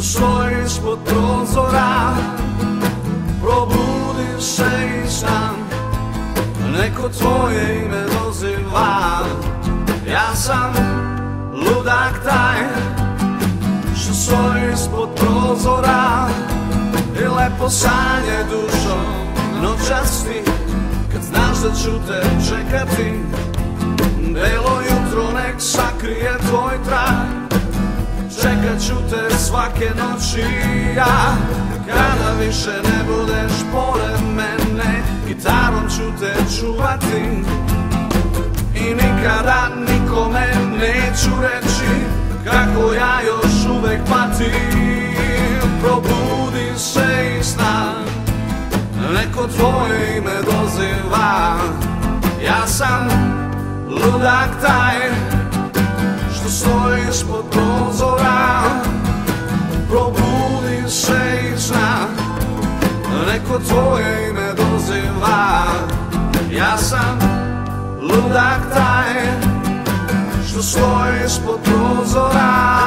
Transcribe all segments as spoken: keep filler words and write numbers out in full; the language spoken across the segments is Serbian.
stoji ispod prozora. Probudi se i stan, neko tvoje ime doziva. Ja sam ludak taj što stoji ispod prozora i lepo sanje dušo noćas ti, kad znaš da ću te čekati. Belo jutro nek sakrije tvoj trag, čekat ću te svake noći ja. Kada više ne budeš pored mene, gitarom ću te čuvati i nikada nikome neću reći kako ja još uvek patim. Probudi se iz sna, neko tvoje ime doziva. Ja sam ludak taj što stoji ispod prozora. Probudi se iz sna, neko tvoje ime doziva. Ja sam ludak taj što stoji ispod prozora.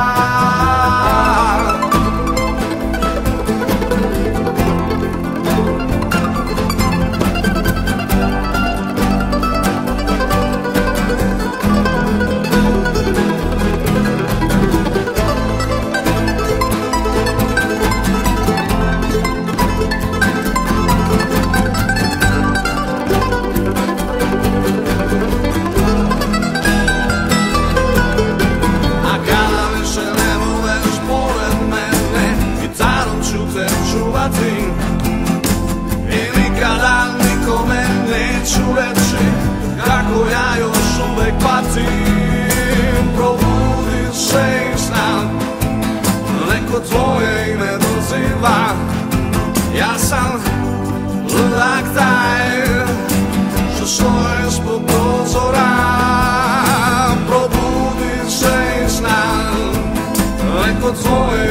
I nikada nikome neću reći kako ja još uvek patim. Probudi se iz sna, neko tvoje ime doziva. Ja sam ludak taj što stoji ispod prozora. Probudi se iz sna, neko tvoje